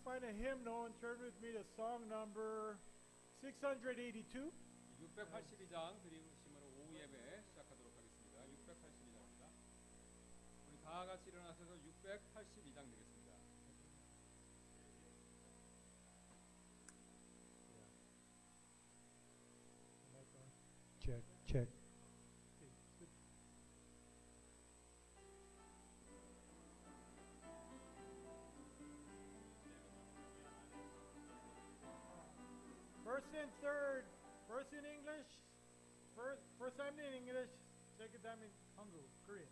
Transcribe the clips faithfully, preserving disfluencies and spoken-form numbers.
find a hymnal and turn with me to song number six eighty-two. 육백팔십이 장 드리심으로 오후 예배 시작하도록 하겠습니다. 육백팔십이 장입니다. 우리 다 같이 일어나셔서 육백팔십이 장 되겠습니다. Check, check. First and third, first in English, first first time in English, second time in Hangul, Korean.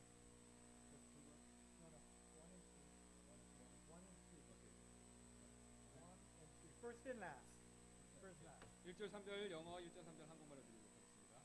No, no, one and two. One and two. One and three. First and last. First last. 일 절 삼 절 영어, 일 절 삼 절 한국말로 드리도록 하겠습니다.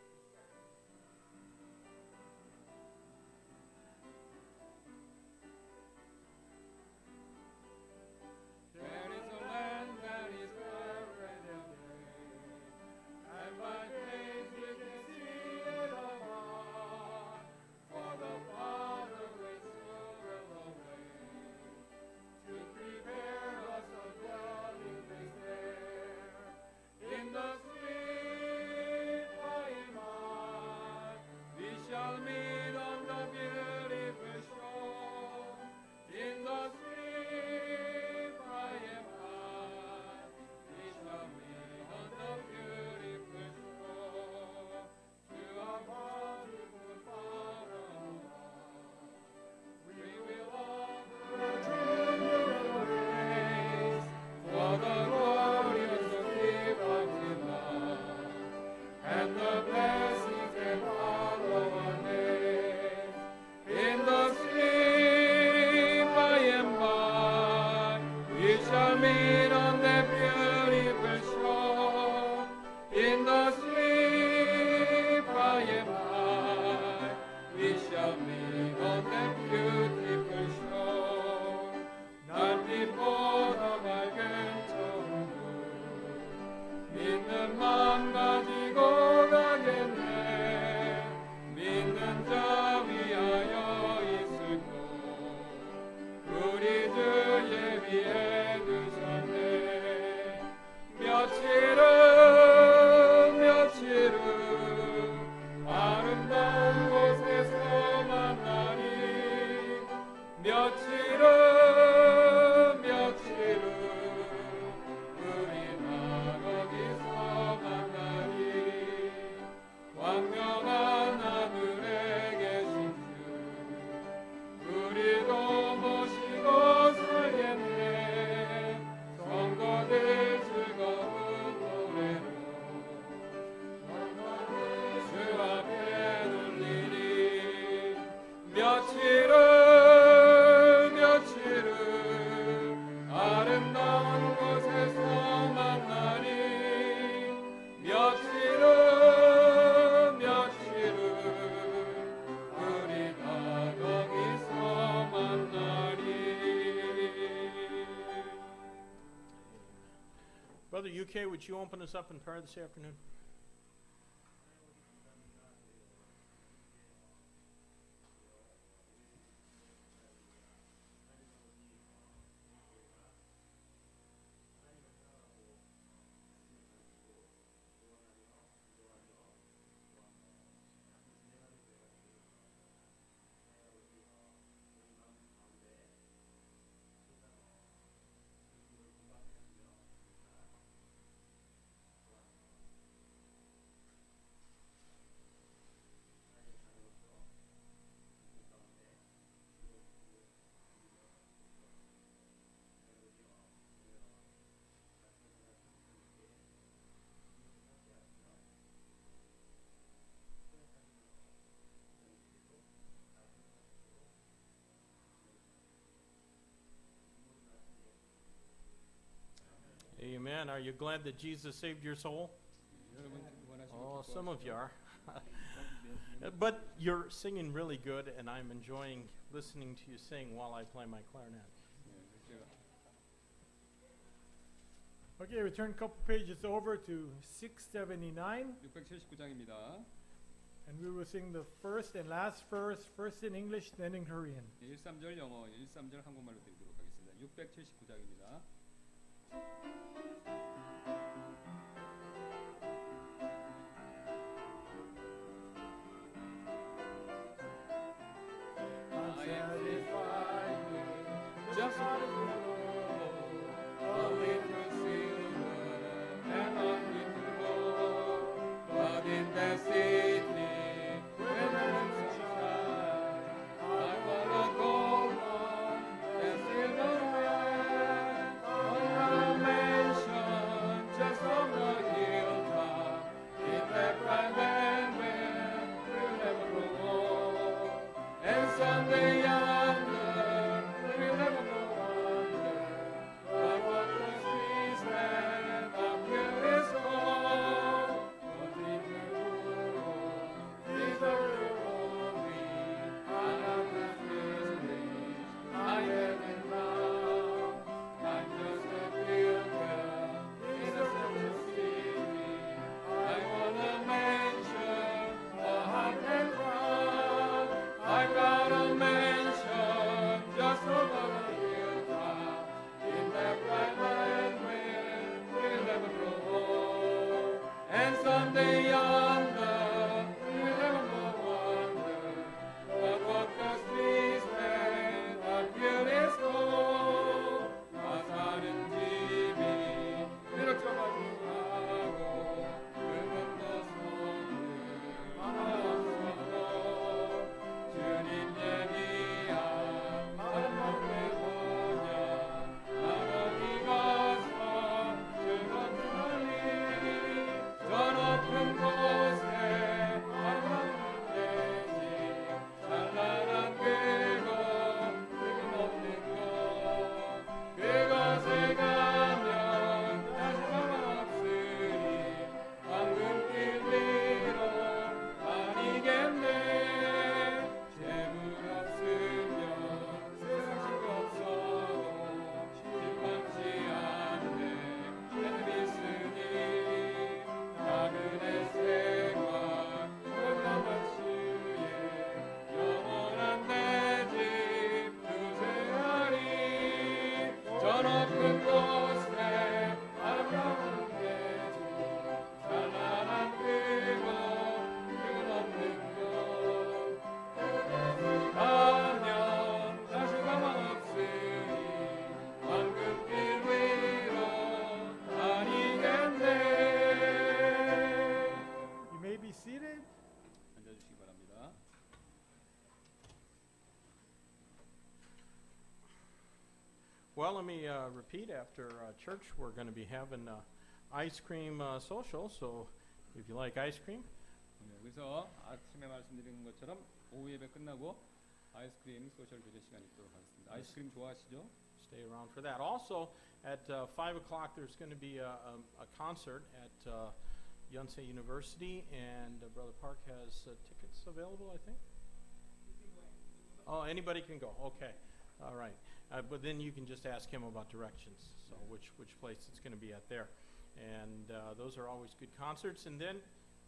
There is a land that is far and great, and by faith we can see it afar, for the Father waits over the way, to prepare us a dwelling place there. In the sweet by and by, we shall meet on the beautiful shore. In the sweet by and by, we shall meet on the beautiful shore. To our wonderful Father, we will offer a tribute praise for the glorious gift of His love and the blessings that follow our days. In the sweet by and by, we shall meet on that beautiful shore. In the sweet by and by, we shall meet on that beautiful shore. 날빛보다 밝은 천국, 믿는 맘 가지고 가겠네. 믿는 자 위하여 있을 곳, 우리 주 예비해 두셨네. 며칠은 며칠은 아름다운 곳에서 만나니, 며칠은 며칠은 우리 다 거기서 만나니. 광명한 하늘에 계신 주, 우리도 모시고 살겠네. 성도들 즐거운 노래로 주 앞에 눌리니. 며칠은 며칠은 아름다운 곳에서 만나니. 며칠은 며칠은 우리 다 거기서 만나리. Brother U K, would you open us up in prayer this afternoon? Amen. Are you glad that Jesus saved your soul? 여러분 원하시면 Oh, some of you are. 기뻐하시면 But you're singing really good, and I'm enjoying listening to you sing while I play my clarinet. 제가 Okay, we turn a couple pages over to six seventy-nine, 육백칠십구 장입니다. and we will sing the first and last verse, first in English, then in Korean. 일, 삼 절 영어, 일, 삼 절 한국말로 드리도록 하겠습니다. 육백칠십구 장입니다. I am satisfied with just what is a little silver and a little gold, but in that city where the sunshine, I wanna go on that silver land, on a mansion just on the hilltop, in that bright land where we'll never grow old, and someday yonder we'll never go under, but what the streets land up here is gold, but in the world is a glory, I love the privilege I have in now. I'm just a pilgrim in a central city. I want a mansion, a hot and crown. I got a mansion just over the hilltop, in that bright land where we'll never grow old, and someday yonder we'll never more wonder, but what the streets land up here is gold. 나 사는 집이 비록 좁아도 그는 더 손을 많아서도 주님 예비한 아름답게 보냐, 나는 이가서 즐겁더니 저 높은 곳에 아름다운 내 집, 찬란한 그곳, 그곳 없는 곳, 그곳에 가면 다시 가망 없으니 황금길 위로 다니겠네. 재물 없으면 세상 식 없어도 심상치 않네. 하늘 있으니 나그네 생활 올라만 주의 영원한 내 집 두세하리. 저 높은 곳에 아름다운 내 집, 찬란한 그곳, 그곳 없는 곳, 그곳을 가면 다시 가망 없으니 황금길 위로 다니겠네. You may be seated. 앉아주시기 바랍니다. Well, let me uh, repeat after uh, church, we're going to be having uh, ice cream uh, social. So if you like ice cream, 네, 그래서 아침에 말씀드린 것처럼 오후 예배 끝나고 아이스크림 소셜 교제 시간이 있도록 하겠습니다. 아이스크림 좋아하시죠? stay around for that. Also, at uh, five o'clock, there's going to be a, a, a concert at uh, Yonsei University, and uh, Brother Park has uh, tickets available, I think. Oh, anybody can go. Okay, all right. Uh, but then you can just ask him about directions, so which which place it's going to be at there, and uh, those are always good concerts. And then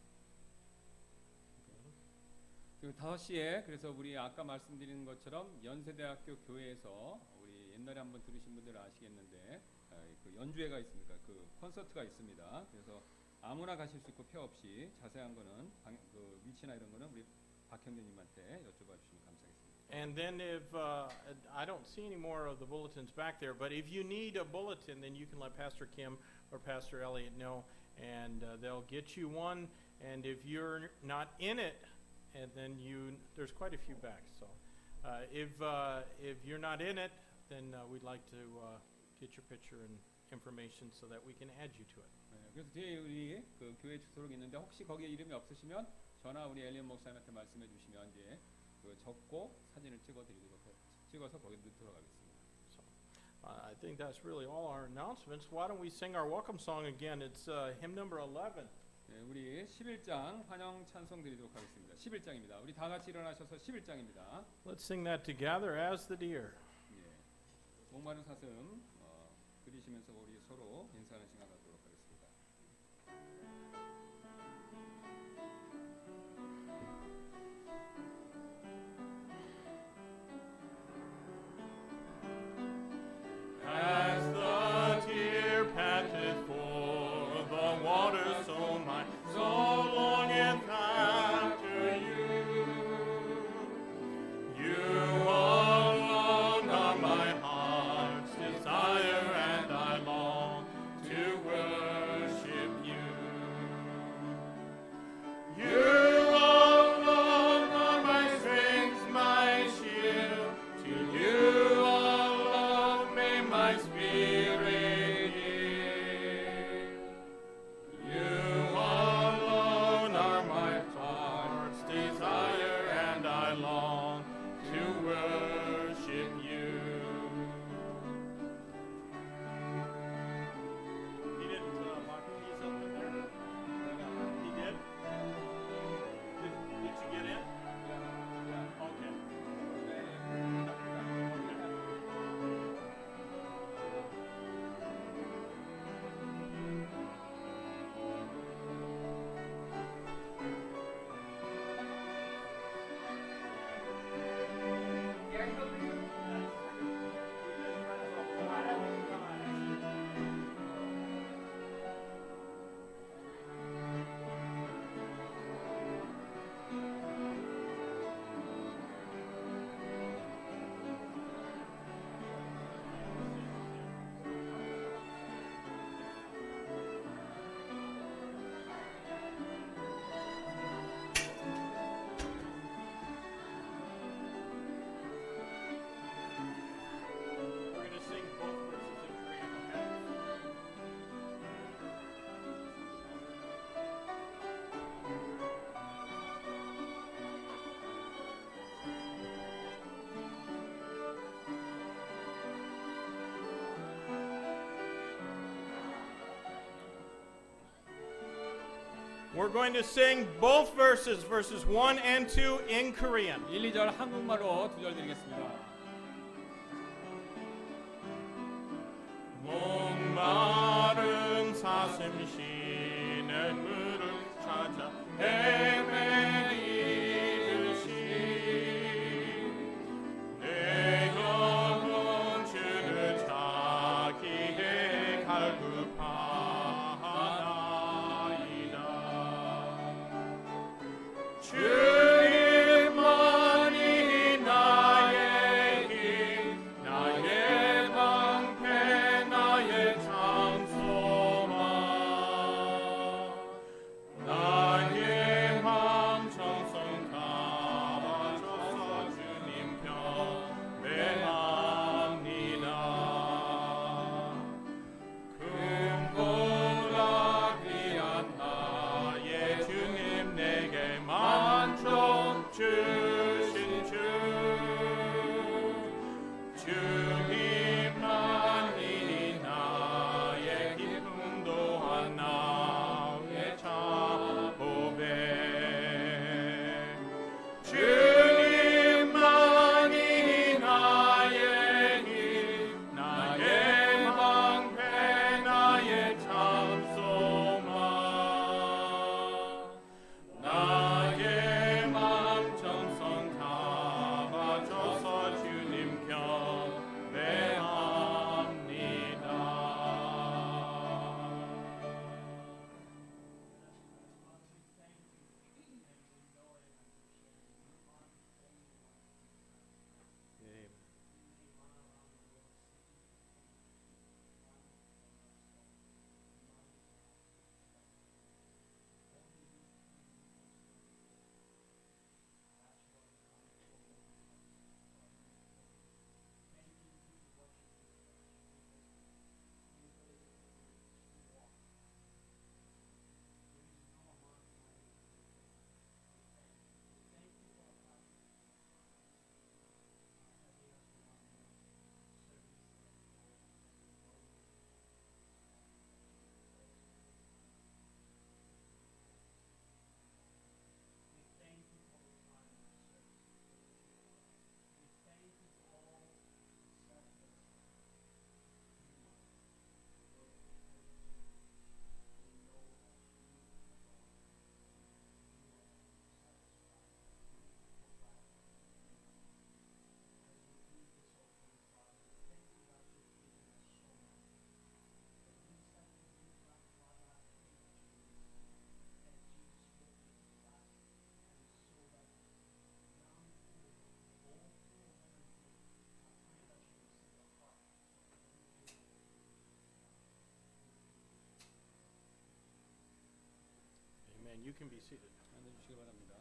그 다섯 시에 그래서 우리 아까 말씀드린 것처럼 연세대학교 교회에서 우리 옛날에 한번 들으신 분들은 아시겠는데 아, 그 연주회가 있습니까? 그 콘서트가 있습니다. 그래서 아무나 가실 수 있고 표 없이 자세한 거는 방, 그 위치나 이런 거는 우리 박형규님한테 여쭤봐 주시면 감사하겠습니다. And then if, uh, I don't see any more of the bulletins back there, but if you need a bulletin, then you can let Pastor Kim or Pastor Elliot know, and uh, they'll get you one. And if you're not in it, and then you, there's quite a few back. So uh, if, uh, if you're not in it, then uh, we'd like to uh, get your picture and information so that we can add you to it. 네, 그래서 뒤에 우리 그 교회 주소록 있는데 혹시 거기에 이름이 없으시면 전화 우리 엘리언 목사님한테 말씀해 주시면 이제 그 적고 사진을 찍어드리도록 해, 찍어서 거기 넣도록 하겠습니다. So uh, I think that's really all our announcements. Why don't we sing our welcome song again? It's uh, hymn number eleven. 네, 우리 십일 장 환영 찬송 드리도록 하겠습니다. 십일 장입니다. 우리 다 같이 일어나셔서 십일 장입니다. Let's sing that together as the deer. 예, 목마른 사슴 어, 들이시면서 우리 서로 인사하는 시간 갖도록 하겠습니다. We're going to sing both verses, verses one and two in Korean. 일, 이 절 한국말로 두 절 드리겠습니다. 목마른 사슴 쉬는 물을 찾아 헤매이듯이 내 영혼 주를 찾기에 갈급하나이다. 주님만이 나의 길, 나의 방패, 나의 장소만, 나의 맘 정성 담아줘서 주님 경배합니다. 금보라 귀한 나의 주님, 내게 만족 주신 주, 주님만이 나의 기쁨 또한 나의 자보배. 주님만이 나의 길, 나의 방패, 나의 장소만, 나의 맘 정성 담아줘서 주님 경배합니다. 예. Amen. You can be seated. 앉아주시기 바랍니다.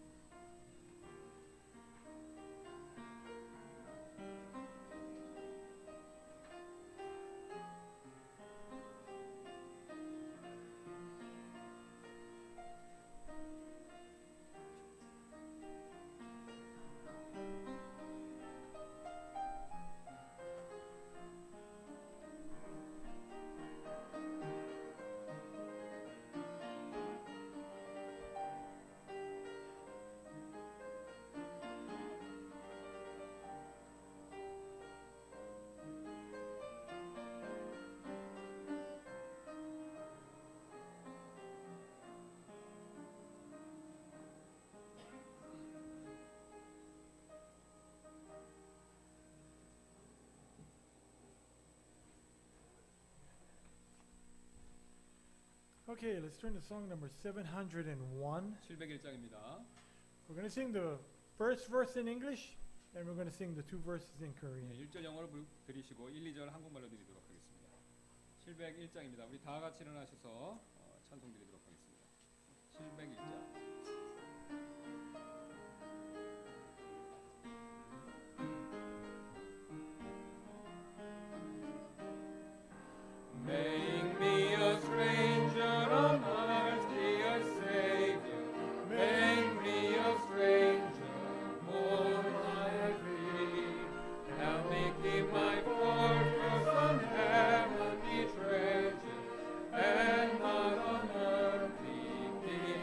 Okay, let's turn to song number seven hundred one. 칠백일 장입니다. We're going to sing the first verse in English, and we're going to sing the two verses in Korean. 일 절 영어로 부르- 드리시고 일, 이 절 한국말로 드리도록 하겠습니다. 칠백일 장입니다. 우리 다 같이 일어나셔서 어, 찬송 드리도록 하겠습니다. 칠백일 장. Make me a stranger on earth, be a savior. Make me a stranger, more like thee. Help me keep my fortress on heavenly treasure, and not on earthly things.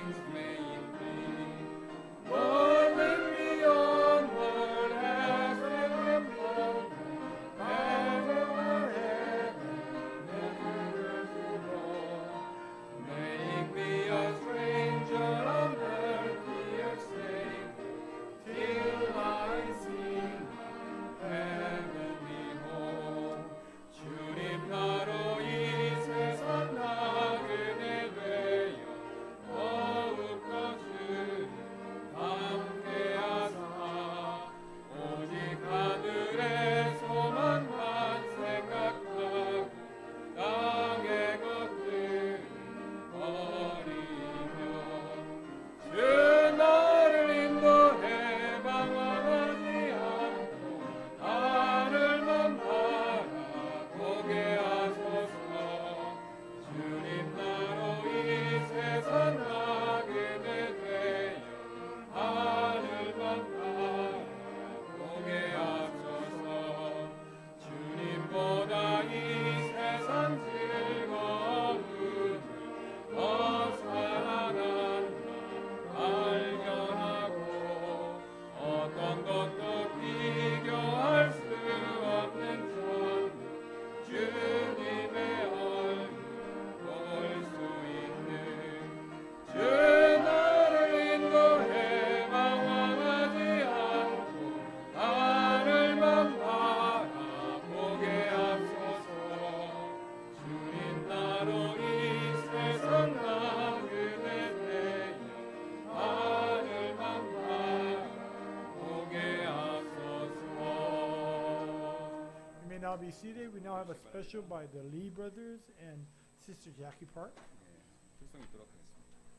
now be seated. We now have a special by the Lee brothers and Sister Jackie Park. 예, 출석 있도록 하겠습니다.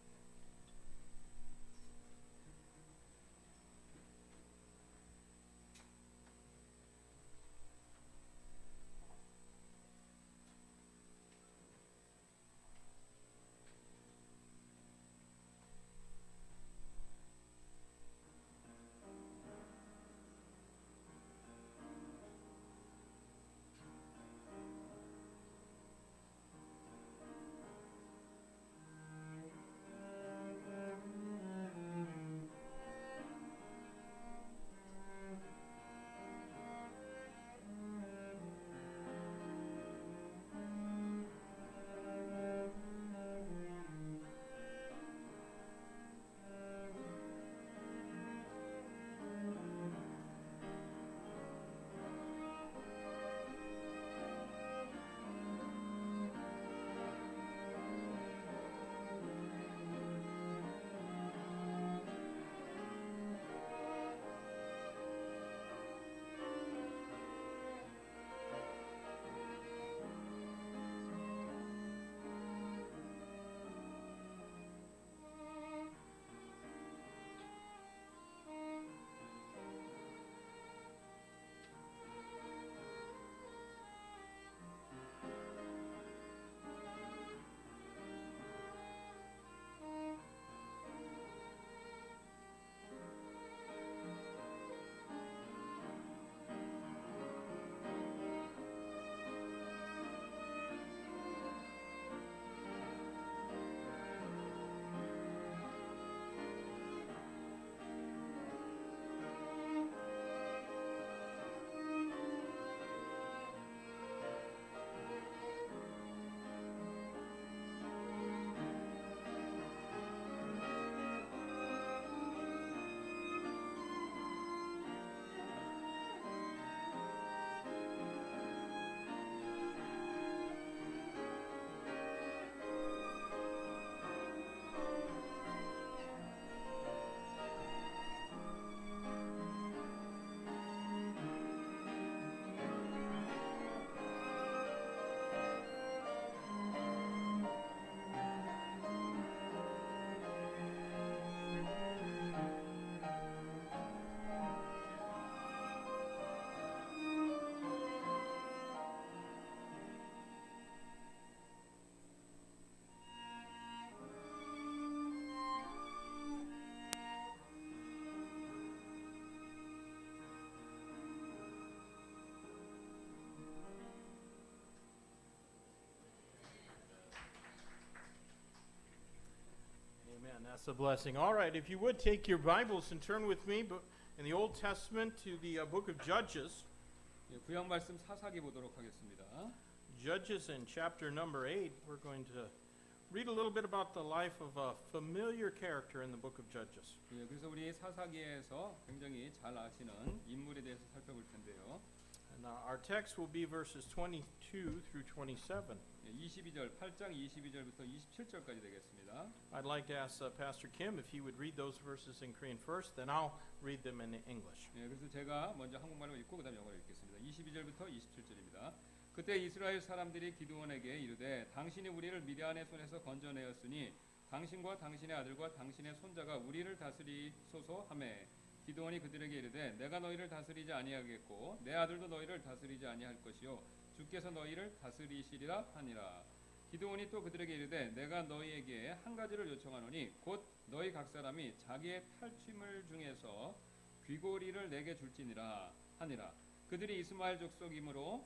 Amen. That's a blessing. All right, if you would take your Bibles and turn with me bu- in the Old Testament to the uh, book of Judges. 예, 구약 말씀 사사기 보도록 하겠습니다. Judges in chapter number eight, we're going to read a little bit about the life of a familiar character in the book of Judges. 예, 그래서 우리 사사기에서 굉장히 잘 아시는 인물에 대해서 살펴볼 텐데요. And uh, our text will be verses twenty-two through twenty-seven. 예, 이십이 절, 팔 장 이십이 절부터 이십칠 절까지 되겠습니다. I'd like to ask uh, Pastor Kim if he would read those verses in Korean first, then I'll read them in English. 예, 그래서 제가 먼저 한국말로 읽고 그다음 영어로 읽겠습니다. 이십이 절부터 이십칠 절입니다. 그때 이스라엘 사람들이 기드온에게 이르되 당신이 우리를 미디안의 손에서 건져내었으니 당신과 당신의 아들과 당신의 손자가 우리를 다스리소서 하매 기드온이 그들에게 이르되 내가 너희를 다스리지 아니하겠고 내 아들도 너희를 다스리지 아니할 것이요 주께서 너희를 다스리시리라 하니라. 기드온이 또 그들에게 이르되 내가 너희에게 한 가지를 요청하노니 곧 너희 각 사람이 자기의 탈취물 중에서 귀고리를 내게 줄지니라 하니라. 그들이 이스마엘 족속이므로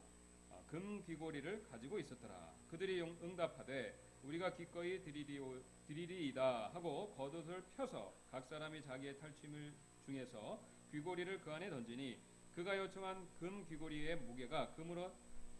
금 귀고리를 가지고 있었더라. 그들이 응답하되 우리가 기꺼이 드리리오, 드리리이다 하고 겉옷을 펴서 각 사람이 자기의 탈취물 중에서 귀고리를 그 안에 던지니 그가 요청한 금 귀고리의 무게가 금으로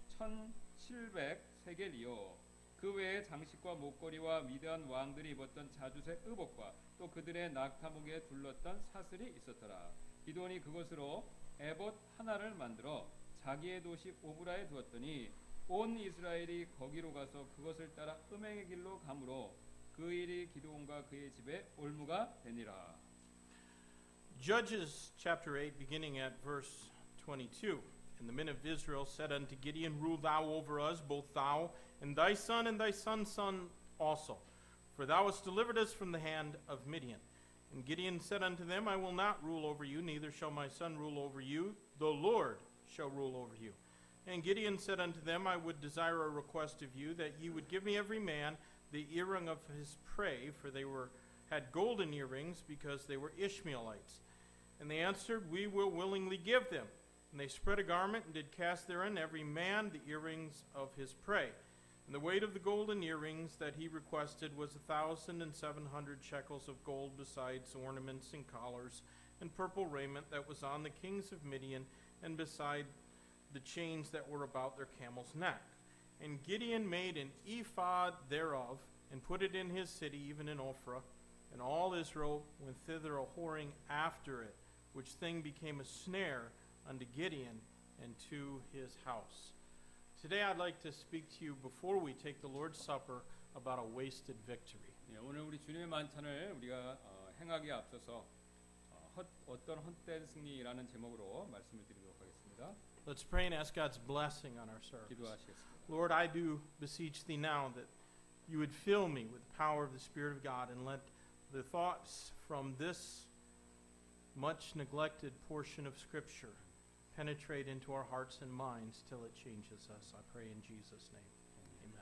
천칠백 세겔이요 그 외에 장식과 목걸이와 미디안 왕들이 입었던 자주색 의복과 또 그들의 낙타목에 둘렀던 사슬이 있었더라. 기드온이 그것으로 에봇 하나를 만들어 자기의 도시 오브라에 두었더니 온 이스라엘이 거기로 가서 그것을 따라 음행의 길로 가므로 그 일이 기드온과 그의 집에 올무가 되니라. Judges chapter eight, beginning at verse twenty-two. And the men of Israel said unto Gideon, Rule thou over us, both thou and thy son and thy son's son also. For thou hast delivered us from the hand of Midian. And Gideon said unto them, I will not rule over you, neither shall my son rule over you. The Lord shall rule over you. And Gideon said unto them, I would desire a request of you, that ye would give me every man the earring of his prey, for they were had golden earrings, because they were Ishmaelites. And they answered, We will willingly give them. And they spread a garment, and did cast therein every man the earrings of his prey. And the weight of the golden earrings that he requested was a thousand and seven hundred shekels of gold, besides ornaments and collars, and purple raiment that was on the kings of Midian, and beside the chains that were about their camel's neck. And Gideon made an ephod thereof, and put it in his city, even in Ophrah. And all Israel went thither a-whoring after it, which thing became a snare unto Gideon and to his house. Today I'd like to speak to you, before we take the Lord's Supper, about a wasted victory. 예, 오늘 우리 주님의 만찬을 우리가 어, 행하기에 앞서서 어, 헛, 어떤 헛된 승리라는 제목으로 말씀을 드리도록 하겠습니다. Let's pray and ask God's blessing on our service. 기도하시겠습니다. Lord, I do beseech thee now that you would fill me with the power of the Spirit of God, and let the thoughts from this much neglected portion of Scripture penetrate into our hearts and minds till it changes us. I pray in Jesus' name. Amen.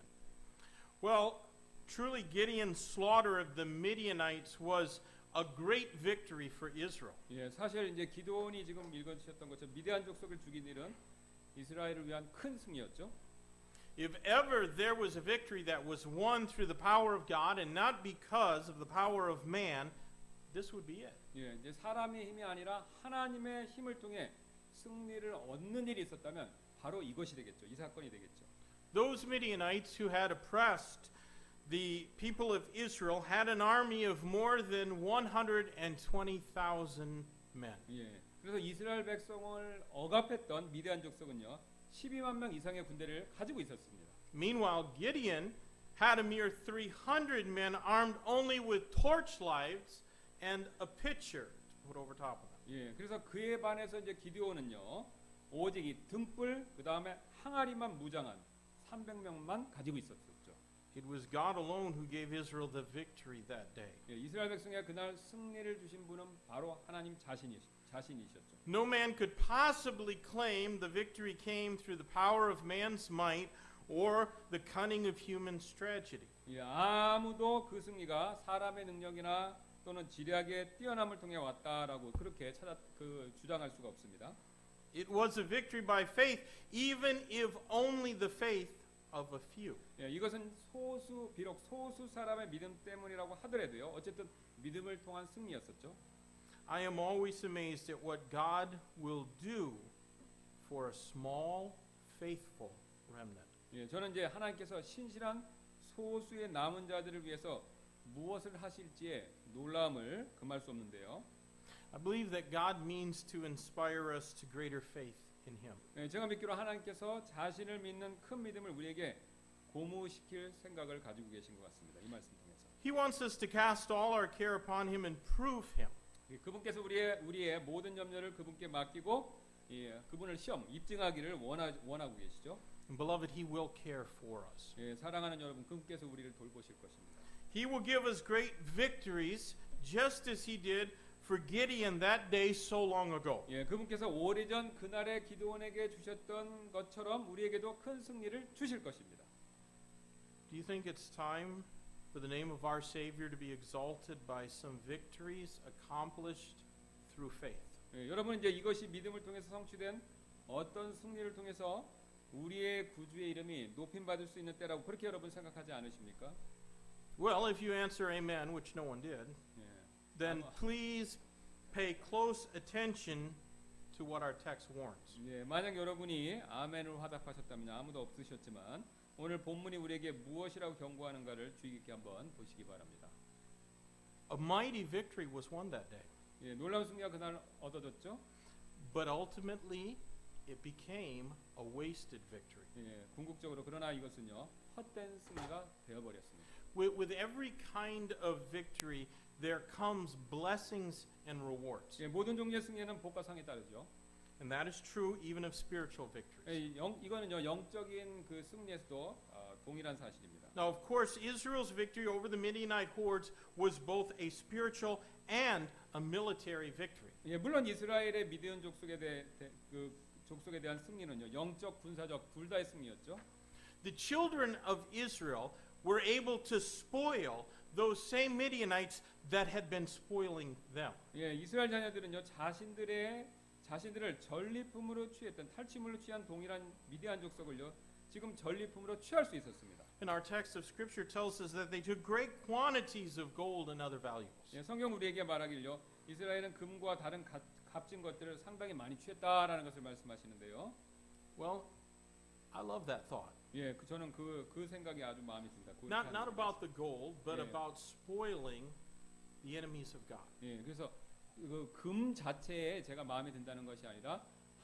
Well, truly Gideon's slaughter of the Midianites was a great victory for Israel. 예, 사실 이제 기도원이 지금 읽어주셨던 것처럼 미디안 족속을 죽인 일은 이스라엘을 위한 큰 승리였죠. If ever there was a victory that was won through the power of God and not because of the power of man, this would be it. 예, 이제 사람의 힘이 아니라 하나님의 힘을 통해 승리를 얻는 일이 있었다면 바로 이것이 되겠죠. 이 사건이 되겠죠. Those Midianites who had oppressed the people of Israel had an army of more than one hundred twenty thousand men. 예, 그래서 이스라엘 백성을 억압했던 미디안 족속은요 십이만 명 이상의 군대를 가지고 있었습니다. Meanwhile, Gideon had a mere three hundred men armed only with torchlights and a pitcher to put over top of them. 예, 그래서 그에 반해서 이제 기드온은요 오직 이 등불 그 다음에 항아리만 무장한 삼백 명만 가지고 있었었죠. It was God alone who gave Israel the victory that day. 예, 이스라엘 백성에게 그날 승리를 주신 분은 바로 하나님 자신이 자신이셨죠. No man could possibly claim the victory came through the power of man's might or the cunning of human strategy. 예, 아무도 그 승리가 사람의 능력이나 또는 지략의 뛰어남을 통해 왔다라고 그렇게 찾아 그 주장할 수가 없습니다. It was a victory by faith, even if only the faith of a few. 예, 이것은 소수 비록 소수 사람의 믿음 때문이라고 하더라도요. 어쨌든 믿음을 통한 승리였었죠. I am always amazed at what God will do for a small, faithful remnant. 예, 저는 이제 하나님께서 신실한 소수의 남은 자들을 위해서 무엇을 하실지에 놀라움을 금할 수 없는데요. I believe that God means to inspire us to greater faith in Him. 예, 제가 믿기로 하나님께서 자신을 믿는 큰 믿음을 우리에게 고무시킬 생각을 가지고 계신 것 같습니다. 이 말씀 통해서. He wants us to cast all our care upon Him and prove Him. 예, 그분께서 우리의 우리의 모든 염려를 그분께 맡기고 예, 그분을 시험 입증하기를 원하, 원하고 계시죠. And beloved, He will care for us. 예, 사랑하는 여러분, 그분께서 우리를 돌보실 것입니다. He will give us great victories, just as He did for Gideon that day so long ago. 예, 그분께서 오래전 그날의 기드온에게 주셨던 것처럼 우리에게도 큰 승리를 주실 것입니다. Do you think it's time for the name of our Savior to be exalted by some victories accomplished through faith? 예, 여러분 이제 이것이 믿음을 통해서 성취된 어떤 승리를 통해서 우리의 구주의 이름이 높임 받을 수 있는 때라고 그렇게 여러분 생각하지 않으십니까? Well, if you answer amen, which no one did, 예. then 아마- please pay close attention to what our text warns. 예, 만약 여러분이 아멘을 화답하셨다면 아무도 없으셨지만 오늘 본문이 우리에게 무엇이라고 경고하는가를 주의 깊게 한번 보시기 바랍니다. A mighty victory was won that day, 예, 놀라운 승리가 그날 얻어졌죠. but ultimately it became a wasted victory. 예, 궁극적으로 그러나 이것은요 헛된 승리가 되어버렸습니다. With, with every kind of victory, there comes blessings and rewards. 예, 모든 종류의 승리에는 복과 상이 따르죠. And that is true even of spiritual victories. 예, 영, 이거는요 영적인 그 승리에서도 어, 동일한 사실입니다. Now, of course, Israel's victory over the Midianite hordes was both a spiritual and a military victory. 예, 물론 이스라엘의 미디안 족속에 대해 대, 그 족속에 대한 승리는요 영적 군사적 둘 다의 승리였죠. The children of Israel were able to spoil those same Midianites that had been spoiling them. 예, 이스라엘 자녀들은요 자신들의 자신들을 전리품으로 취했던 탈취물로 취한 동일한 미디안 족속을요 지금 전리품으로 취할 수 있었습니다. And our text of Scripture tells us that they took great quantities of gold and other valuables. 예, 성경 우리에게 말하길요 이스라엘은 금과 다른 가, 값진 것들을 상당히 많이 취했다라는 것을 말씀하시는데요. Well, I love that thought. 예, 그 저는 그 그 생각이 아주 마음에 듭니다. 그렇게 Not 하는 not 것이. about the gold, but Yeah. about spoiling the enemies of God. 예, 그래서 그 금 자체에 제가 마음에 든다는 것이 아니라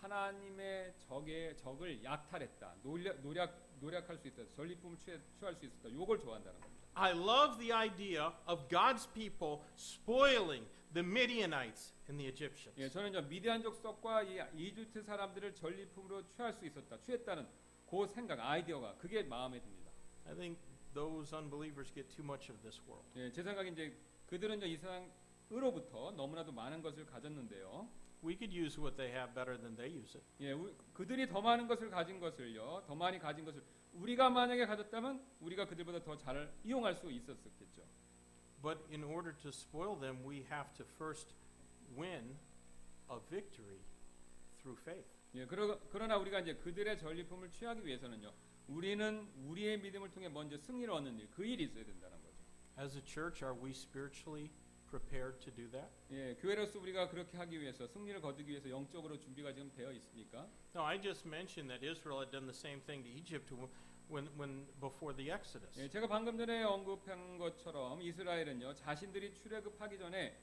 하나님의 적의 적을 약탈했다, 노력 노력 노력할 수 있다, 전리품을 취해, 취할 수 있었다. 요걸 좋아한다는 겁니다. I love the idea of God's people spoiling the Midianites and the Egyptians. 예, 저는 저 미디안 족속과 이 이집트 사람들을 전리품으로 취할 수 있었다, 취했다는 그 생각, 아이디어가 그게 마음에 듭니다. I think those unbelievers get too much of this world. 예, 제 생각에 이제 그들은 이 세상으로부터 너무나도 많은 것을 가졌는데요. We could use what they have better than they use it. 예, 우, 그들이 더 많은 것을 가진 것을요, 더 많이 가진 것을 우리가 만약에 가졌다면 우리가 그들보다 더 잘 이용할 수 있었겠죠. But in order to spoil them, we have to first win a victory through faith. 예, 그러, 그러나 우리가 이제 그들의 전리품을 취하기 위해서는요, 우리는 우리의 믿음을 통해 먼저 승리를 얻는 일, 그 일이 있어야 된다는 거죠. As a church, are we spiritually prepared to do that? 예, 교회로서 우리가 그렇게 하기 위해서 승리를 거두기 위해서 영적으로 준비가 지금 되어 있습니까? No, I just mentioned that Israel had done the same thing to Egypt when, when before the Exodus. 예, 제가 방금 전에 언급한 것처럼 이스라엘은요, 자신들이 출애굽하기 전에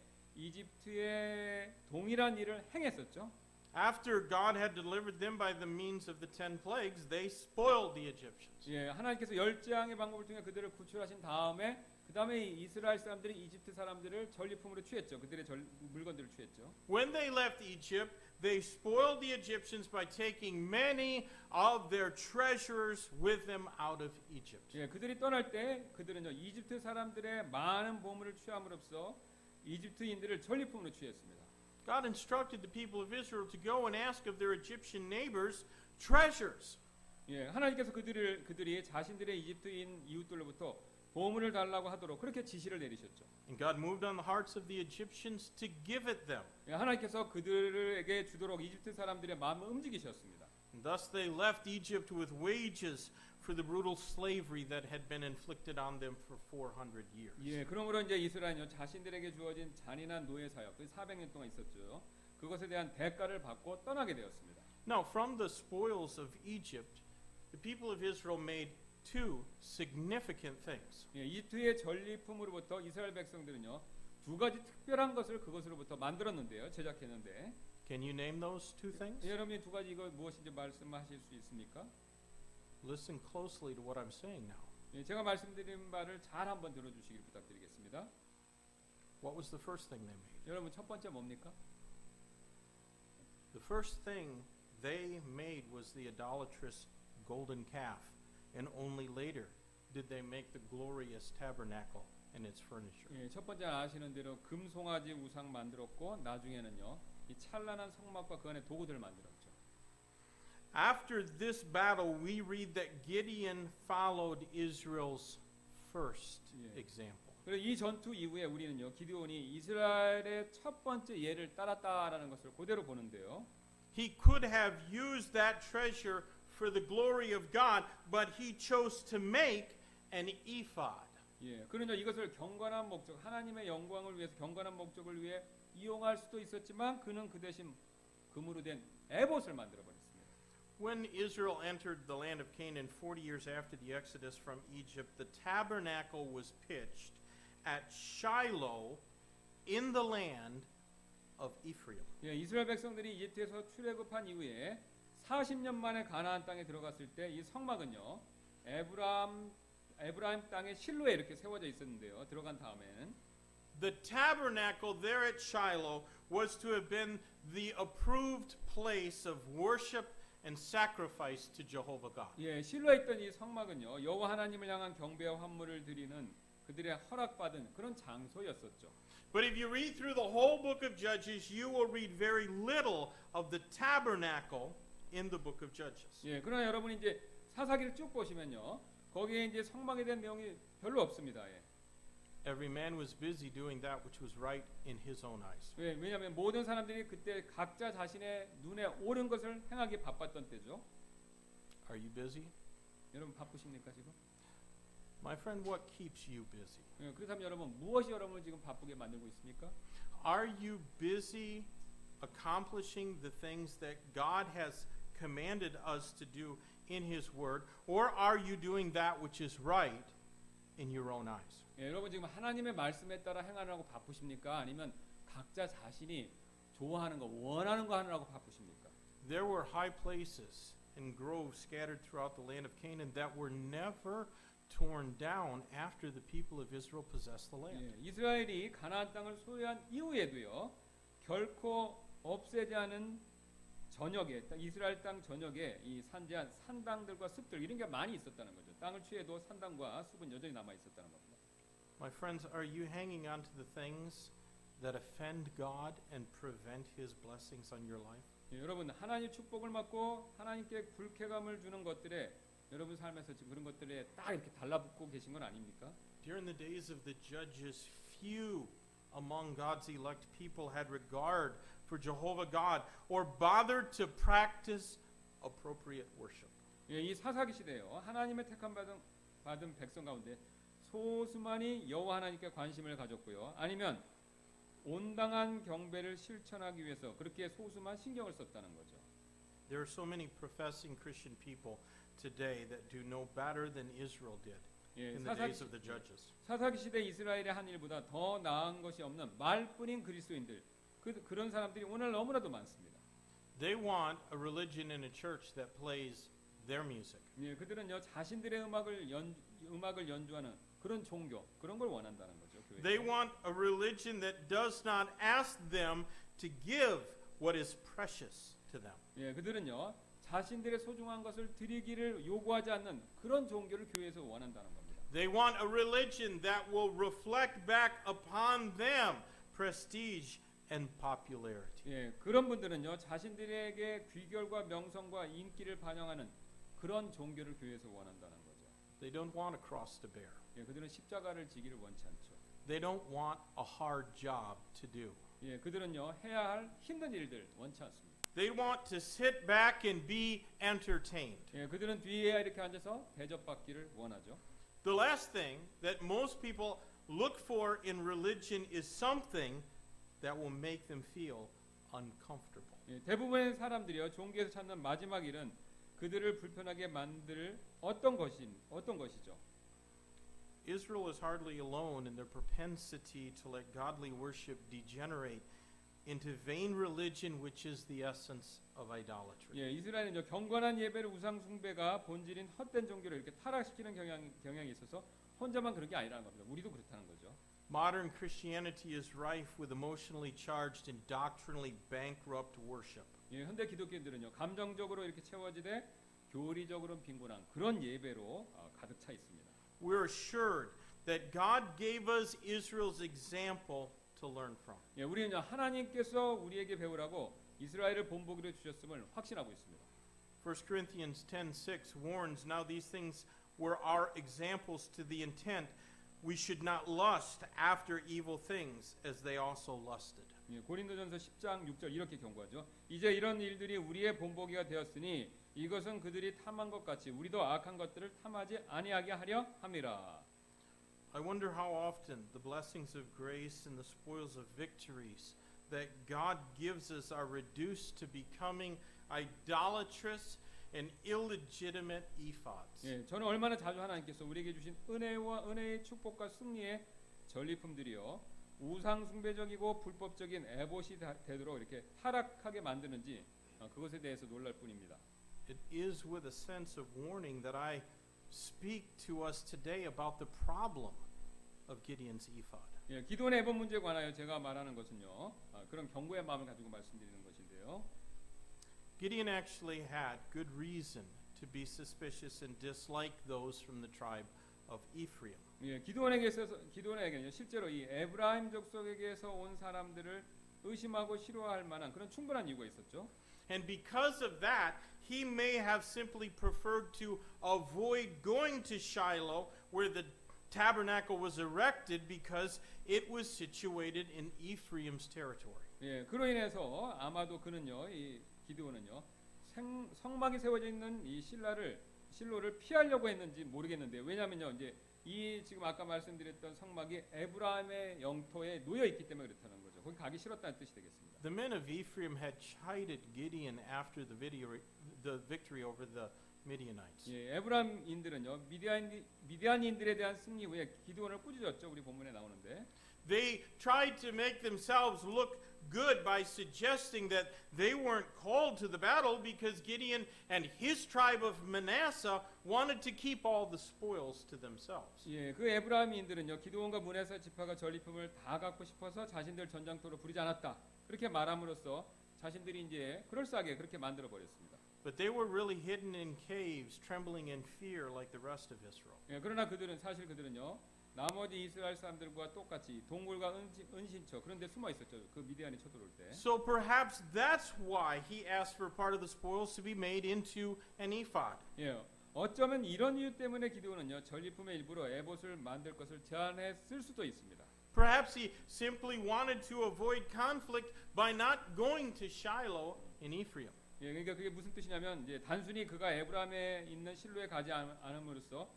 이집트의 동일한 일을 행했었죠. After God had delivered them by the means of the ten plagues, they spoiled the Egyptians. 예, 하나님께서 열 재앙의 방법을 통해 그들을 구출하신 다음에 그 다음에 이스라엘 사람들이 이집트 사람들을 전리품으로 취했죠. 그들의 전, 물건들을 취했죠. When they left Egypt, they spoiled the Egyptians by taking many of their treasures with them out of Egypt. 예, 그들이 떠날 때 그들은요 이집트 사람들의 많은 보물을 취함으로써 이집트인들을 전리품으로 취했습니다. God instructed the people of Israel to go and ask of their Egyptian neighbors treasures. 예, 하나님께서 그들을 그들이 자신들의 이집트인 이웃들로부터 보물을 달라고 하도록 그렇게 지시를 내리셨죠. And God moved on the hearts of the Egyptians to give it them. 예, 하나님께서 그들에게 주도록 이집트 사람들의 마음을 움직이셨습니다. And thus they left Egypt with wages for the brutal slavery that had been inflicted on them for four hundred years. 예, 그러므로 이제 이스라엘은 자신들에게 주어진 잔인한 노예 사역, 그 사백 년 동안 있었죠. 그것에 대한 대가를 받고 떠나게 되었습니다. Now, from the spoils of Egypt, the people of Israel made two significant things. 예, 이집트의 전리품으로부터 이스라엘 백성들은요 두 가지 특별한 것을 그것으로부터 만들었는데요, 제작했는데. Can you name those two things? 예, 여러분이 두 가지 이거 무엇인지 말씀하실 수 있습니까? Listen closely to what I'm saying now. 예, 제가 말씀드린 바를 잘 한번 들어주시길 부탁드리겠습니다. What was the first thing they made? 여러분 첫 번째 뭡니까? The first thing they made was the idolatrous golden calf, and only later did they make the glorious tabernacle and its furniture. 예, 첫 번째 아시는 대로 금송아지 우상 만들었고 나중에는요 이 찬란한 성막과 그 안에 도구들을 만들었죠. After this battle, we read that Gideon followed Israel's first Yeah. example. 그리고 이 전투 이후에 우리는요 기드온이 이스라엘의 첫 번째 예를 따랐다라는 것을 그대로 보는데요. He could have used that treasure for the glory of God, but he chose to make an ephod. 예, 그러나 이것을 경건한 목적, 하나님의 영광을 위해서 경건한 목적을 위해 이용할 수도 있었지만 그는 그 대신 금으로 된 에봇을 만들어 버렸습니다. When Israel entered the land of Canaan forty years after the exodus from Egypt, the tabernacle was pitched at Shiloh in the land of Ephraim. 예, 이스라엘 백성들이 이집트에서 출애굽한 이후에 사십 년 만에 가나안 땅에 들어갔을 때 이 성막은요 에브라임 에브라임 땅의 실로에 이렇게 세워져 있었는데요. 들어간 다음에는 the tabernacle there at Shiloh was to have been the approved place of worship and sacrifice to Jehovah God. 예, 실로에 있던 이 성막은요, 여호와 하나님을 향한 경배와 환물을 드리는 그들의 허락받은 그런 장소였었죠. But if you read through the whole book of Judges, you will read very little of the tabernacle in the book of Judges. 예, 그러나 여러분이 이제 사사기를 쭉 보시면요, 거기에 이제 성막에 대한 내용이 별로 없습니다. 예. Every man was busy doing that which was right in his own eyes. 예, 왜냐하면 모든 사람들이 그때 각자 자신의 눈에 옳은 것을 행하기 바빴던 때죠. Are you busy? 여러분 바쁘십니까 지금? My friend, what keeps you busy? 예, 그렇다면 여러분 무엇이 여러분을 지금 바쁘게 만들고 있습니까? Are you busy accomplishing the things that God has commanded us to do in His Word, or are you doing that which is right in your own eyes? 예, 여러분 지금 하나님의 말씀에 따라 행하느라고 바쁘십니까? 아니면 각자 자신이 좋아하는 거, 원하는 거 하느라고 바쁘십니까? There were high places and groves scattered throughout the land of Canaan that were never torn down after the people of Israel possessed the land. 예, 이스라엘이 가나안 땅을 소유한 이후에도요, 결코 없애지 않은 전역에 이스라엘 땅 전역에 이 산재한 산당들과 숲들 이런 게 많이 있었다는 거죠. 땅을 취해도 산당과 숲은 여전히 남아 있었다는 겁니다. My friends, are you hanging on to the things that offend God and prevent His blessings on your life? 예, 여러분 하나님 축복을 받고 하나님께 불쾌감을 주는 것들에 여러분 삶에서 지금 그런 것들에 딱 이렇게 달라붙고 계신 건 아닙니까? During the days of the judges, few among God's elect people had regard for Jehovah God or bothered to practice appropriate worship. 예, 이 사사기 시대요. 하나님의 택함 받은 받은 백성 가운데 소수만이 여호와 하나님께 관심을 가졌고요. 아니면 온당한 경배를 실천하기 위해서 그렇게 소수만 신경을 썼다는 거죠. There are so many professing Christian people today that do no better than Israel did 예, in the days 사사기, of the judges. 사사기 시대 이스라엘의 한 일보다 더 나은 것이 없는 말뿐인 그리스도인들 그, 그런 사람들이 오늘 너무나도 많습니다. They want a religion and a church that plays their music. 예, 그들은요 자신들의 음악을 연 음악을 연주하는 그런 종교 그런 걸 원한다는 거죠. 교회에. They want a religion that does not ask them to give what is precious to them. 예, 그들은요 자신들의 소중한 것을 드리기를 요구하지 않는 그런 종교를 교회에서 원한다는 겁니다. They want a religion that will reflect back upon them prestige and popularity. 예, 그런 분들은요 자신들에게 귀결과 명성과 인기를 반영하는 그런 종교를 교회에서 원한다는 거죠. They don't want a cross to bear. 예, 그들은 십자가를 지기를 원치 않죠. They don't want a hard job to do. 예, 그들은요 해야 할 힘든 일들 원치 않습니다. They want to sit back and be entertained. 예, 그들은 뒤에 이렇게 앉아서 대접받기를 원하죠. The last thing that most people look for in religion is something that will make them feel uncomfortable. 예, 대부분의 사람들이요 종교에서 찾는 마지막 일은 그들을 불편하게 만들 어떤 것인 어떤 것이죠. Israel is hardly alone in their propensity to let godly worship degenerate into vain religion, which is the essence of idolatry. 예, 이스라엘은요 경건한 예배를 우상 숭배가 본질인 헛된 종교를 이렇게 타락시키는 경향 경향이 있어서 혼자만 그런 게 아니라는 겁니다. 우리도 그렇다는 거죠. Modern Christianity is rife with emotionally charged and doctrinally bankrupt worship. 예, 현대 기독교인들은요 감정적으로 이렇게 채워지되 교리적으로는 빈곤한 그런 예배로 어, 가득 차 있습니다. We're assured that God gave us Israel's example to learn from. 예, 우리는요 하나님께서 우리에게 배우라고 이스라엘을 본보기로 주셨음을 확신하고 있습니다. First Corinthians ten six warns, now these things were our examples to the intent we should not lust after evil things as they also lusted. 예, 고린도전서 십 장 육 절 이렇게 경고하죠. 이제 이런 일들이 우리의 본보기가 되었으니 이것은 그들이 탐한 것 같이 우리도 악한 것들을 탐하지 아니하게 하려 함이라. I wonder how often the blessings of grace and the spoils of victories that God gives us are reduced to becoming idolatrous and illegitimate ephods. 예, 저는 얼마나 자주 하나님께서 우리에게 주신 은혜와 은혜의 축복과 승리의 전리품들이요 우상 숭배적이고 불법적인 에봇이 되도록 이렇게 타락하게 만드는지 어, 그것에 대해서 놀랄 뿐입니다. It is with a sense of warning that I speak to us today about the problem of Gideon's ephod. 예, 기도원의 에봇 문제에 관하여 제가 말하는 것은요, 아, 그런 경고의 마음을 가지고 말씀드리는 것인데요. Gideon actually had good reason to be suspicious and dislike those from the tribe of Ephraim. 예, 기도원에게서 기도원에게는요, 실제로 이 에브라임 족속에게서 온 사람들을 의심하고 싫어할 만한 그런 충분한 이유가 있었죠. And because of that, he may have simply preferred to avoid going to Shiloh where the tabernacle was erected because it was situated in Ephraim's territory. 예, 그로 인해서 아마도 그는요, 이 기드온은요, 생, 성막이 세워져 있는 이 실라를 실로를 피하려고 했는지 모르겠는데, 왜냐하면요, 이제 이 지금 아까 말씀드렸던 성막이 에브라임의 영토에 놓여 있기 때문에 그렇다는 거죠. 거기 가기 싫었다는 뜻이 되겠습니다. The men of Ephraim had chided Gideon after the, video, the victory over the Midianites. 예, 에브라임인들은요, 미디안 미디안인들에 대한 승리 후에 기드온을 꾸짖었죠. 우리 본문에 나오는데. They tried to make themselves look good by suggesting that they weren't called to the battle because Gideon and his tribe of Manasseh wanted to keep all the spoils to themselves. 예, 그 에브라임인들은요, 기드온과 문하세 지파가 전리품을 다 갖고 싶어서 자신들 전장터로 부리지 않았다. 그렇게 말함으로써 자신들이 이제 그럴싸하게 그렇게 만들어 버렸습니다. But they were really hidden in caves, trembling in fear like the rest of Israel. 예, 그러나 그들은 사실 그들은요, 나머지 이스라엘 사람들과 똑같이 동굴과 은신, 은신처 그런 데 숨어 있었죠. 그 미디안이 쳐들어올 때. So perhaps that's why he asked for part of the spoils to be made into an ephod. 예, 어쩌면 이런 이유 때문에 기드온은요, 전리품의 일부로 에봇을 만들 것을 제안했을 수도 있습니다. Perhaps he simply wanted to avoid conflict by not going to Shiloh in Ephraim. 예, 그러니까 그게 무슨 뜻이냐면 이제 단순히 그가 에브라임에 있는 실로에 가지 않, 않음으로써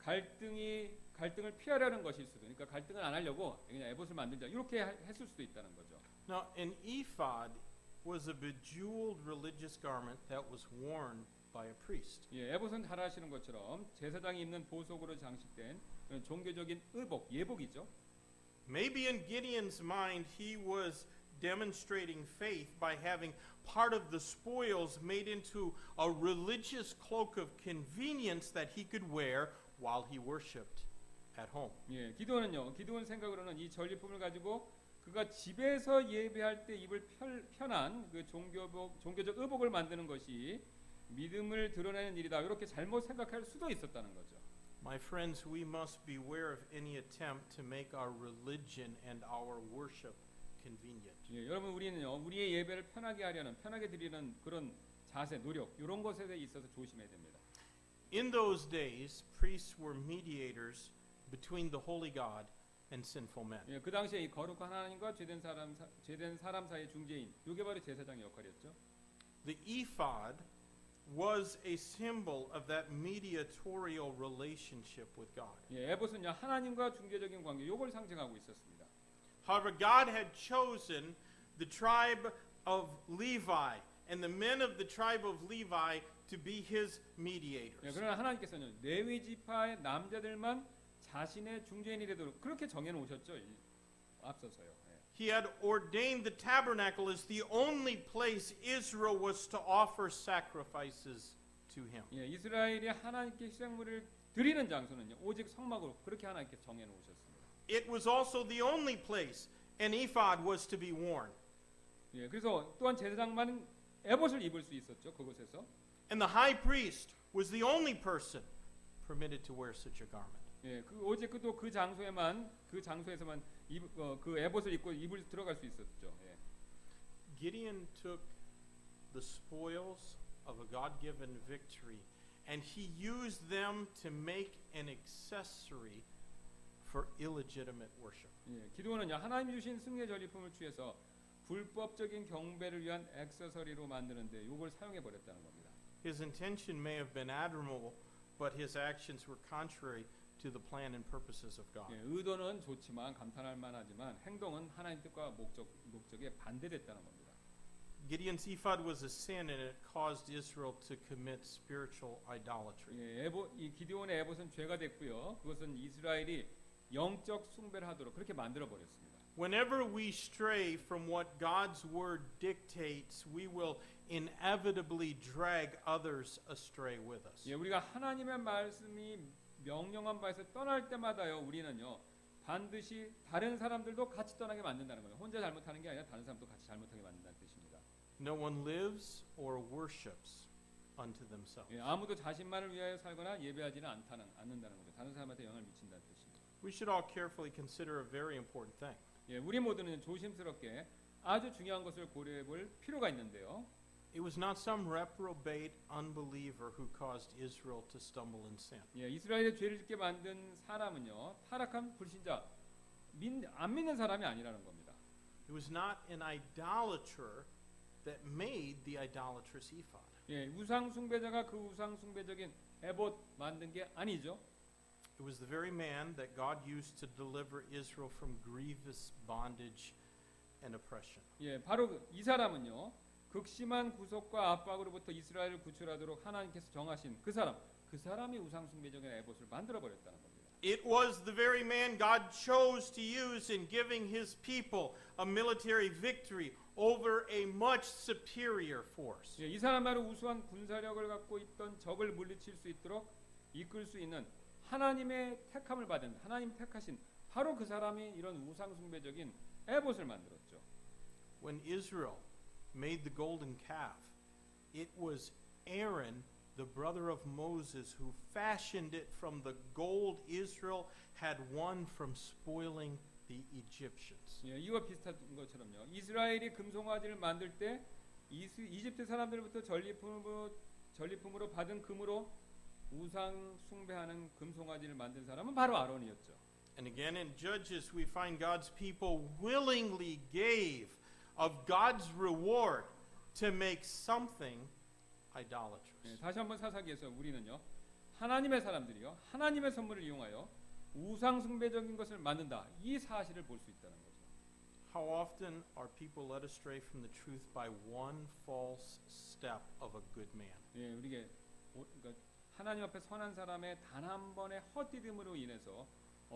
갈등이 갈등을 피하려는 것일 수도. 그러니까 갈등을 안 하려고 그냥 에봇을 만들자 이렇게 하, 했을 수도 있다는 거죠. Now, an ephod was a bejeweled religious garment that was worn by a priest. 예, 에봇은 잘 아시는 것처럼 제사장이 입는 보석으로 장식된 그런 종교적인 의복, 예복이죠. Maybe in Gideon's mind, he was demonstrating faith by having part of the spoils made into a religious cloak of convenience that he could wear while he worshipped at home. 예, 기도는요. 기도원 생각으로는 이 전리품을 가지고 그가 집에서 예배할 때 입을 편, 편한 그 종교복, 종교적 의복을 만드는 것이 믿음을 드러내는 일이다. 이렇게 잘못 생각할 수도 있었다는 거죠. My friends, we must beware of any attempt to make our religion and our worship convenient. 예, 여러분 우리는요. 우리의 예배를 편하게 하려는 편하게 드리는 그런 자세, 노력 이런 것에 있어서 조심해야 됩니다. In those days, priests were mediators between the holy God and sinful men. 예, 그 당시에 이 거룩한 하나님과 죄된 사람 사, 죄된 사람 사이의 중재인. 이게 바로 제사장의 역할이었죠. The ephod was a symbol of that mediatorial relationship with God. 예, 에봇은요. 하나님과 중재적인 관계 요걸 상징하고 있었습니다. However, God had chosen the tribe of Levi and the men of the tribe of Levi to be his mediators. 예, 그러나 하나님께서는 레위 지파의 남자들만 자신의 중재인이 되도록 그렇게 정해 놓으셨죠. 이, 앞서서요. 예. He had ordained the tabernacle as the only place Israel was to offer sacrifices to him. 예, 이스라엘이 하나님께 희생물을 드리는 장소는요. 오직 성막으로 그렇게 하나님께 정해 놓으셨습니다. It was also the only place an ephod was to be worn. 예, 그래서 또한 제사장만 에봇을 입을 수 있었죠. 그곳에서. And the high priest was the only person permitted to wear such a garment. 예, 그 오직 그또 그 장소에만 그 장소에서만 입, 어, 그 에봇을 입고 입을 들어갈 수 있었죠. 예. Gideon took the spoils of a God-given victory and he used them to make an accessory for illegitimate worship. 예, 기도는요 하나님 주신 승리의 전리품을 취해서 불법적인 경배를 위한 액세서리로 만드는데 이걸 사용해 버렸다는 겁니다. His intention may have been admirable, but his actions were contrary to the plan and purposes of God. 예, 의도는 좋지만 감탄할 만하지만 행동은 하나님 뜻과 목적 목적에 반대됐다는 겁니다. Gideon's ephod was a sin and it caused Israel to commit spiritual idolatry. 예, 에봇, 이 기드온의 에봇은 죄가 됐고요. 그것은 이스라엘이 영적 숭배를 하도록 그렇게 만들어 버렸습니다. Whenever we stray from what God's word dictates, we will inevitably drag others astray with us. 예, 우리가 하나님의 말씀이 명령한 바에서 떠날 때마다요, 우리는요 반드시 다른 사람들도 같이 떠나게 만든다는 거예요. 혼자 잘못하는 게 아니라 다른 사람도 같이 잘못하게 만든다는 뜻입니다. No one lives or worships unto themselves. 예, 아무도 자신만을 위하여 살거나 예배하지는 않다는, 않는다는 거죠. 다른 사람한테 영향을 미친다는 뜻입니다. We should all carefully consider a very important thing. 예, 우리 모두는 조심스럽게 아주 중요한 것을 고려해 볼 필요가 있는데요. It was not some reprobate unbeliever who caused Israel to stumble in sin. 예, 이스라엘의 죄를 짓게 만든 사람은요, 타락한 불신자, 민, 안 믿는 사람이 아니라는 겁니다. It was not an idolater that made the idolatrous ephod. 예, 우상 숭배자가 그 우상 숭배적인 에봇 만든 게 아니죠. It was the very man that God used to deliver Israel from grievous bondage and oppression. 예, 바로 그, 이 사람은요, 극심한 구속과 압박으로부터 이스라엘을 구출하도록 하나님께서 정하신 그 사람, 그 사람이 우상 숭배적인 에봇을 만들어 버렸다는 겁니다. It was the very man God chose to use in giving his people a military victory over a much superior force. 예, 이 사람만으로 우수한 군사력을 갖고 있던 적을 물리칠 수 있도록 이끌 수 있는 하나님의 택함을 받은 하나님 택하신 바로 그 사람이 이런 우상 숭배적인 에봇을 만들었죠. When Israel made the golden calf, it was Aaron, the brother of Moses, who fashioned it from the gold Israel had won from spoiling the Egyptians. 예, 이와 비슷한 것처럼요. 이스라엘이 금송아지를 만들 때 이스, 이집트 사람들부터 전리품으로 전리품으로 받은 금으로 우상 숭배하는 금송아지를 만든 사람은 바로 아론이었죠. And again in Judges we find God's people willingly gave of God's reward to make something idolatrous. 예, 다시 한번 사사기에서 우리는요. 하나님의 사람들이요. 하나님의 선물을 이용하여 우상 숭배적인 것을 만든다. 이 사실을 볼 수 있다는 거죠. How often are people led astray from the truth by one false step of a good man? 예, 우리게 오, 그러니까 하나님 앞에 선한 사람의 단 한 번의 헛디딤으로 인해서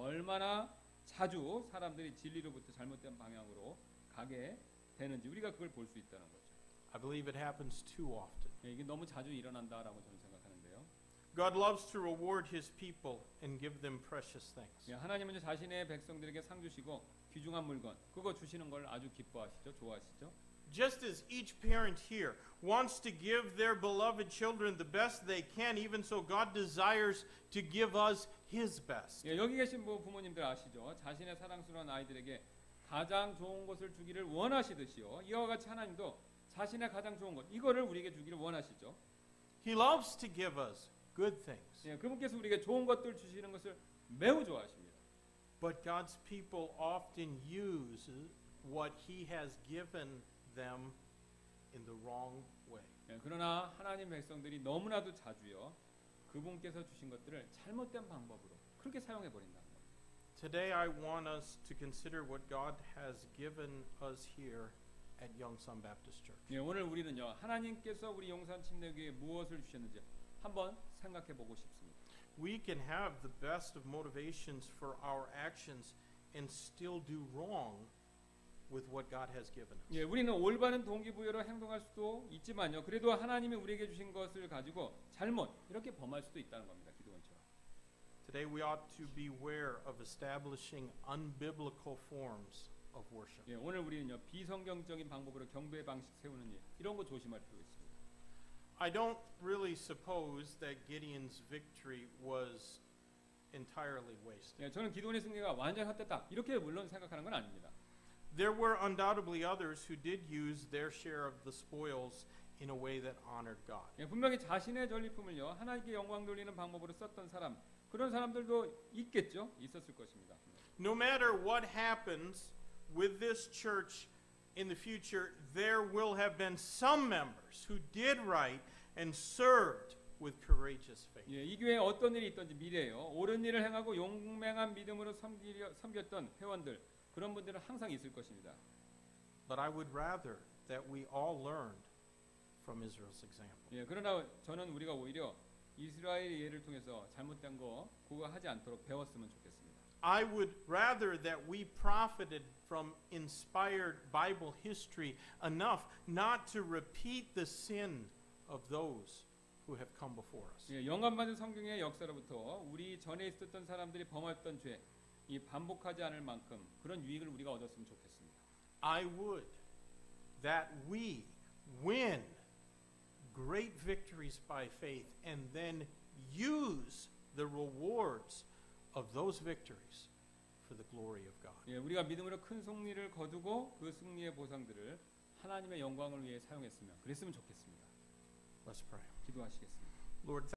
얼마나 자주 사람들이 진리로부터 잘못된 방향으로 가게 되는지 우리가 그걸 볼 수 있다는 거죠. I believe it happens too often. 예, 이게 너무 자주 일어난다라고 저는 생각하는데요. God loves to reward his people and give them precious things. 예, 하나님은 자신의 백성들에게 상 주시고 귀중한 물건 그거 주시는 걸 아주 기뻐하시죠, 좋아하시죠. Just as each parent here wants to give their beloved children the best they can, even so God desires to give us his best. 예, 여기 계신 부, 부모님들 아시죠? 자신의 사랑스러운 아이들에게 가장 좋은 것을 주기를 원하시듯이요. 이와 같이 하나님도 자신의 가장 좋은 것 이거를 우리에게 주기를 원하시죠. He loves to give us good things. 예, 그분께서 우리에게 좋은 것들 주시는 것을 매우 좋아하십니다. But God's people often use what he has given them in the wrong way. 예, 그러나 하나님 백성들이 너무나도 자주요. 그분께서 주신 것들을 잘못된 방법으로 그렇게 사용해 버린다는 거예요. Today I want us to consider what God has given us here at Youngsan Baptist Church. 예, 오늘 우리는요. 하나님께서 우리 용산 침례교회에 무엇을 주셨는지 한번 생각해 보고 싶습니다. We can have the best of motivations for our actions and still do wrong with what God has given us. 예, 우리는 올바른 동기부여로 행동할 수도 있지만요. 그래도 하나님이 우리에게 주신 것을 가지고 잘못 이렇게 범할 수도 있다는 겁니다. 기도원처럼. Today we ought to beware of establishing unbiblical forms of worship. 예, 오늘 우리는요. 비성경적인 방법으로 경배 방식 세우는 일 이런 거 조심할 필요가 있습니다. I don't really suppose that Gideon's victory was entirely wasted. 예, 저는 기도원의 승리가 완전히 헛됐다. 이렇게 물론 생각하는 건 아닙니다. There were undoubtedly others who did use their share of the spoils in a way that honored God. 예, 분명히 자신의 전리품을요. 하나님께 영광 돌리는 방법으로 썼던 사람 그런 사람들도 있겠죠. 있었을 것입니다. No matter what happens with this church in the future, there will have been some members who did right and served with courageous faith. 예, 이 교회에 어떤 일이 있든지 미래에요. 옳은 일을 행하고 용맹한 믿음으로 섬기려, 섬겼던 회원들 그런 분들은 항상 있을 것입니다. But I would rather that we all learned from Israel's example. 예, 그러나 저는 우리가 오히려 이스라엘의 예를 통해서 잘못된 거 그거 하지 않도록 배웠으면 좋겠습니다. I would rather that we profited from inspired Bible history enough not to repeat the sin of those who have come before us. 예, 영감받은 성경의 역사로부터 우리 전에 있었던 사람들이 범했던 죄 이 반복하지 않을 만큼 그런 유익을 우리가 얻었으면 좋겠습니다. I would that we win great victories by faith and then use the rewards of those victories for the glory of God. 예, 우리가 믿음으로 큰 승리를 거두고 그 승리의 보상들을 하나님의 영광을 위해 사용했으면 그랬으면 좋겠습니다. Let's pray. 기도하시겠습니다. Lord,